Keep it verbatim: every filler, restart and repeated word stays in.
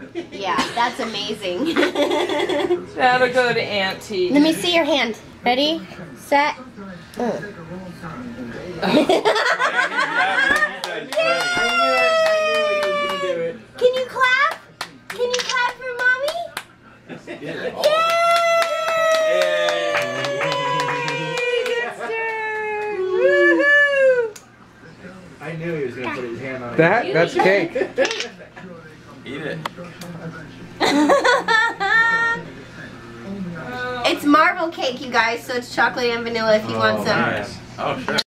Yeah, that's amazing. That'll go to Auntie. Let me see your hand. Ready, set. Uh. Can you clap? Can you clap for mommy? Yay! Dexter! Woohoo! I knew he was going to put his hand on it. That, that's cake. Eat it. It's marble cake, you guys, so it's chocolate and vanilla if you want some. Nice. Oh, sure.